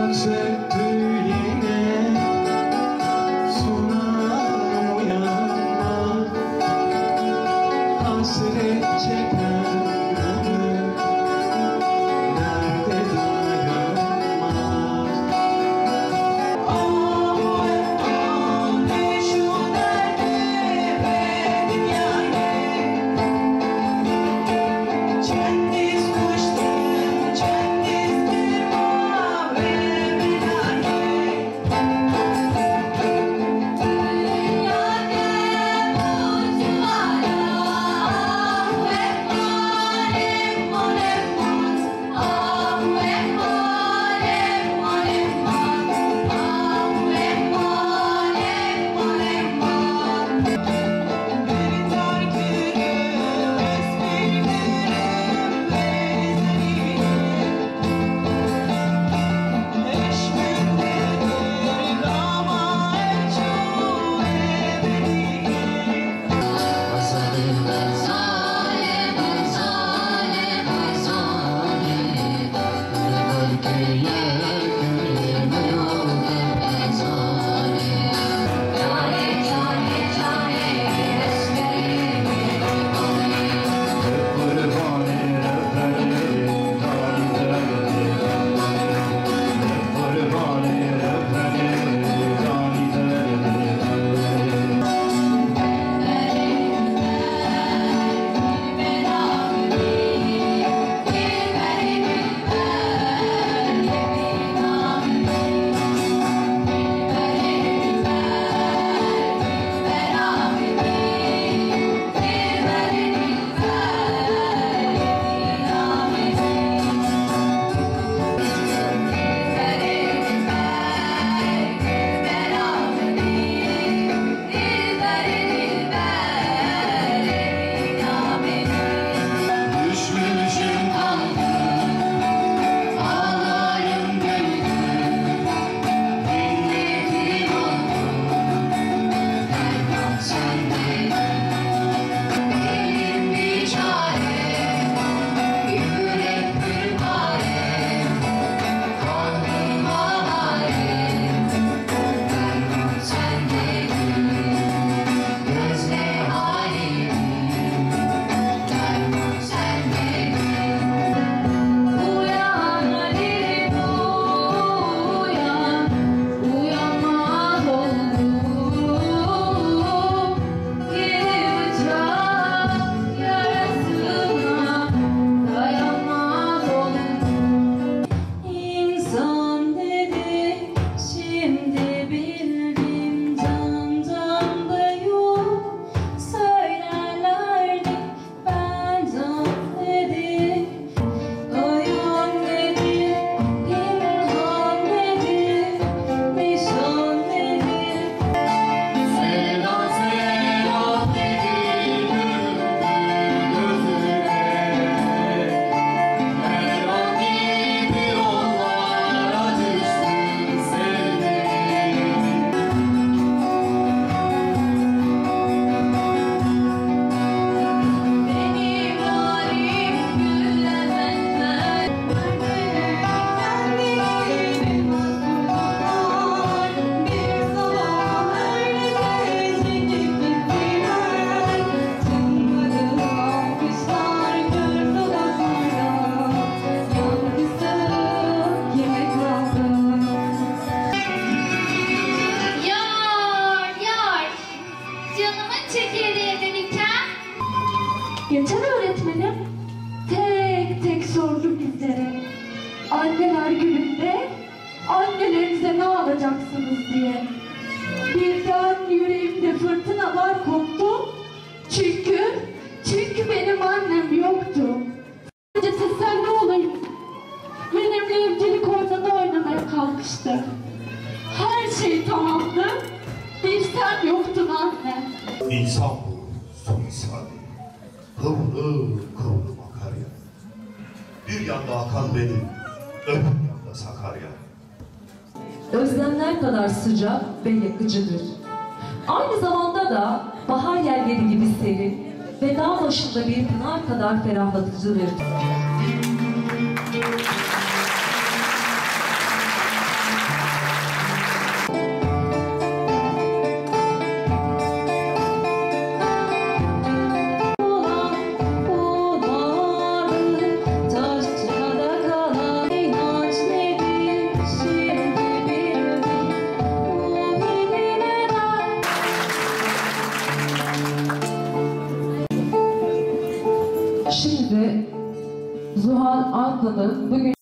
söktü yine, sunarım uyanma, hasret çeken gönül nerede dayanmaz. Şu derde benim yani, cengiz kuştum, cengiz bir mavi Geçen öğretmenim tek tek sordu bizlere. Anneler gününde annelerinize ne alacaksınız diye. Birden yüreğimde fırtınalar koptu. Çünkü benim annem yoktu. Sadece sen ne olayım? Benimle evcilik oyununu oynamaya kalkıştı. Her şey tamamdı. Bir sen yoktun anne. İnsan bu, son saniye. Kıvrı kıvrı bakar ya. Bir yanda akan benim, öbür yanda Sakarya. Özlemler kadar sıcak ve yakıcıdır. Aynı zamanda da bahar yerleri gibi serin ve dağ başında bir pınar kadar ferahlatıcıdır. Aklım'ın bugün